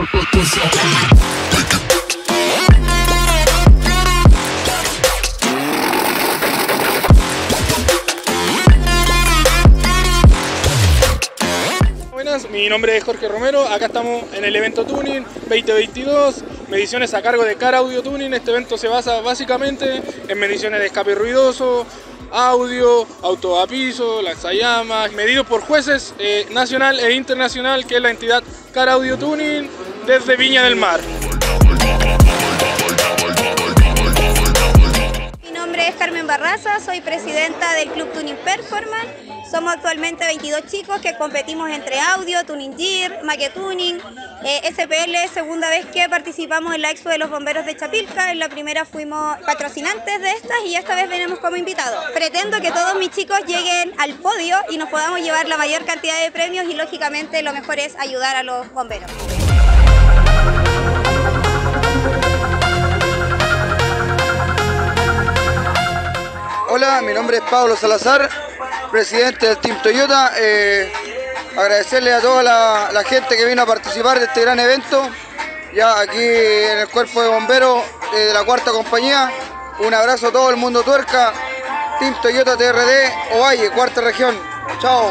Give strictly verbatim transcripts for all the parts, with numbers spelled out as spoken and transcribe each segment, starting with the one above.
Buenas, mi nombre es Jorge Romero, acá estamos en el evento Tuning veinte veintidós, mediciones a cargo de Car Audio Tuning. Este evento se basa básicamente en mediciones de escape ruidoso, audio, auto a piso, lanzallamas, medidos por jueces eh, nacional e internacional, que es la entidad Car Audio Tuning desde Viña del Mar. Mi nombre es Carmen Barraza, soy presidenta del Club Tuning Performance. Somos actualmente veintidós chicos que competimos entre audio, tuning gear, maquetuning, eh, S P L, segunda vez que participamos en la Expo de los Bomberos de Chapilca. En la primera fuimos patrocinantes de estas y esta vez venimos como invitados. Pretendo que todos mis chicos lleguen al podio y nos podamos llevar la mayor cantidad de premios, y lógicamente lo mejor es ayudar a los bomberos. Hola, mi nombre es Pablo Salazar, presidente del Team Toyota. Eh, agradecerle a toda la, la gente que vino a participar de este gran evento, ya aquí en el Cuerpo de Bomberos eh, de la Cuarta Compañía. Un abrazo a todo el mundo tuerca, Team Toyota T R D, Ovalle, Cuarta Región. Chao.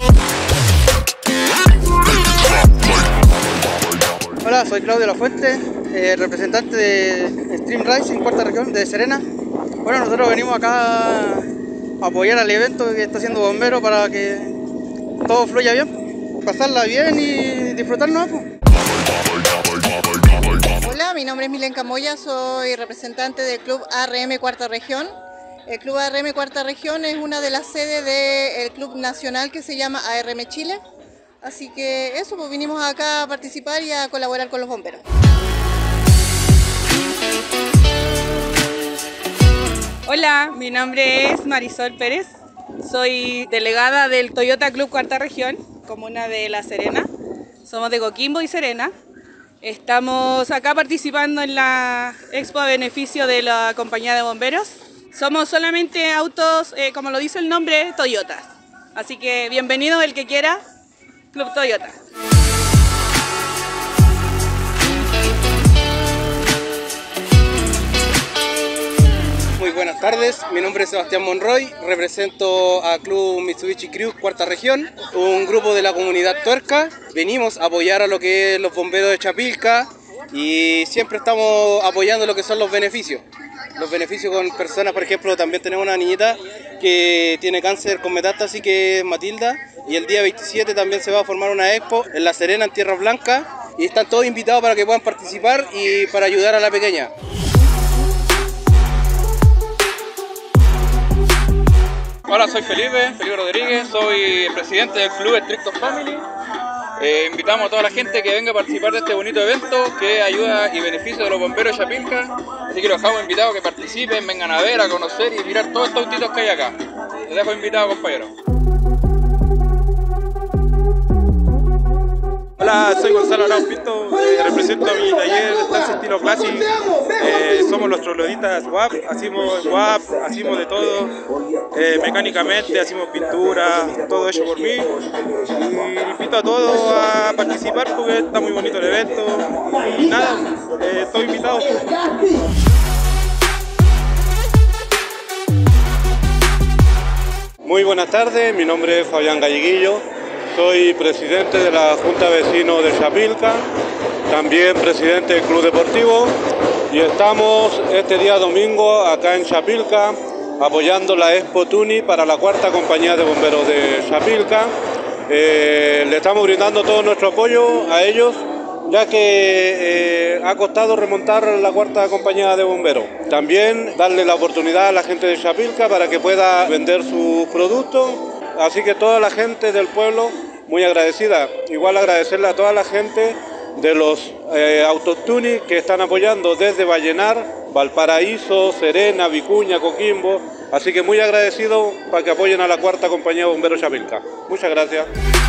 Hola, soy Claudio La Fuente, eh, representante de Stream Racing, Cuarta Región de Serena. Bueno, nosotros venimos acá a apoyar al evento que está haciendo Bombero para que todo fluya bien, pasarla bien y disfrutarnos. Hola, mi nombre es Milen Camoya, soy representante del Club A R M Cuarta Región. El Club A R M Cuarta Región es una de las sedes del Club Nacional que se llama A R M Chile. Así que eso, pues vinimos acá a participar y a colaborar con los bomberos. Hola, mi nombre es Marisol Pérez, soy delegada del Toyota Club Cuarta Región, comuna de La Serena. Somos de Coquimbo y Serena. Estamos acá participando en la expo a beneficio de la compañía de bomberos. Somos solamente autos, eh, como lo dice el nombre, Toyotas. Así que bienvenido el que quiera, Club Toyota. Muy buenas tardes, mi nombre es Sebastián Monroy, represento a Club Mitsubishi Crew Cuarta Región, un grupo de la comunidad tuerca. Venimos a apoyar a lo que es los bomberos de Chapilca y siempre estamos apoyando lo que son los beneficios. Los beneficios con personas, por ejemplo, también tenemos una niñita que tiene cáncer con metástasis, que es Matilda, y el día veintisiete también se va a formar una expo en La Serena, en Tierra Blanca, y están todos invitados para que puedan participar y para ayudar a la pequeña. Hola, soy Felipe, Felipe Rodríguez, soy el presidente del Club Estricto Family. Eh, invitamos a toda la gente que venga a participar de este bonito evento que ayuda y beneficia de los bomberos de Chapilca. Así que los dejamos invitados a que participen, vengan a ver, a conocer y mirar todos estos autitos que hay acá. Les dejo invitados, compañeros. Hola, soy Gonzalo Arau Pinto, eh, represento a mi taller de Dance Estilo Classic. Eh, somos los trogloditas W A P, hacemos W A P, hacemos de todo, eh, mecánicamente, hacemos pintura, todo hecho por mí. Y invito a todos a participar porque está muy bonito el evento. Y nada, eh, estoy invitado. Muy buenas tardes, mi nombre es Fabián Galleguillo. Soy presidente de la Junta de Vecinos de Chapilca, también presidente del Club Deportivo, y estamos este día domingo acá en Chapilca apoyando la Expo Tuning para la Cuarta Compañía de Bomberos de Chapilca. Eh, le estamos brindando todo nuestro apoyo a ellos, ya que eh, ha costado remontar la Cuarta Compañía de Bomberos. También darle la oportunidad a la gente de Chapilca para que pueda vender sus productos. Así que toda la gente del pueblo muy agradecida. Igual agradecerle a toda la gente de los eh, autotuning que están apoyando desde Vallenar, Valparaíso, Serena, Vicuña, Coquimbo. Así que muy agradecido para que apoyen a la Cuarta Compañía de Bomberos Chapilca. Muchas gracias.